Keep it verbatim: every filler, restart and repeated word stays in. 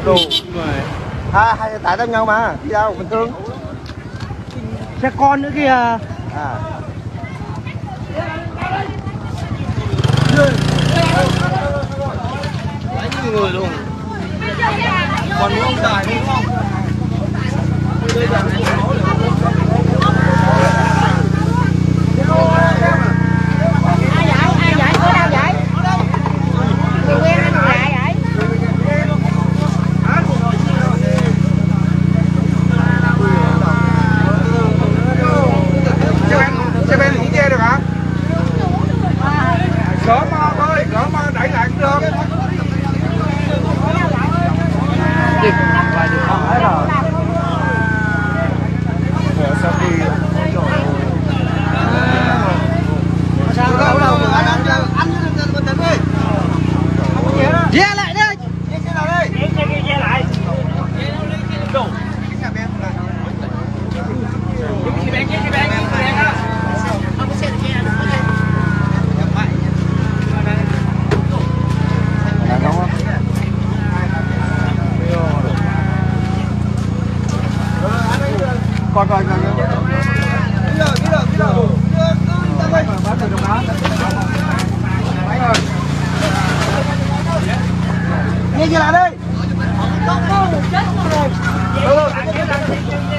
đồ. À, hai xe tải tao nhau mà, đi đâu bình thường. Xe con nữa kìa. À. Đấy như người luôn. Còn ông tài đúng không? Coi coi coi. Đi rồi, đi rồi, đi rồi. Đưa đưa ra đây. Nghe chưa lại đây? Chết rồi.